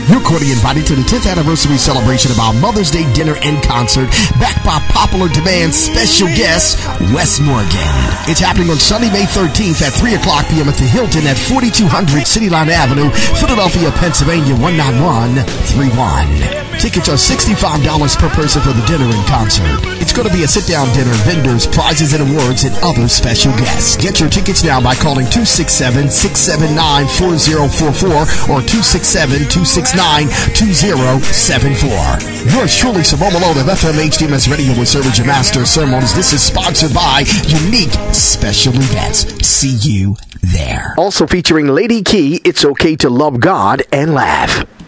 You're cordially invited to the 10th anniversary celebration of our Mother's Day dinner and concert, backed by popular demand special guest, Wess Morgan. It's happening on Sunday, May 13th at 3 o'clock p.m. at the Hilton at 4200 City Line Avenue, Philadelphia, Pennsylvania, 19131. Tickets are $65 per person for the dinner and concert. It's going to be a sit-down dinner, vendors, prizes, and awards, and other special guests. Get your tickets now by calling 267-679-4044 or 267-269-2074. Yours truly, Simone Malone of FM HDMS Radio will serve as your master of ceremonies. This is sponsored by Unique Special Events. See you there. Also featuring Lady Key, It's Okay to Love God and Laugh.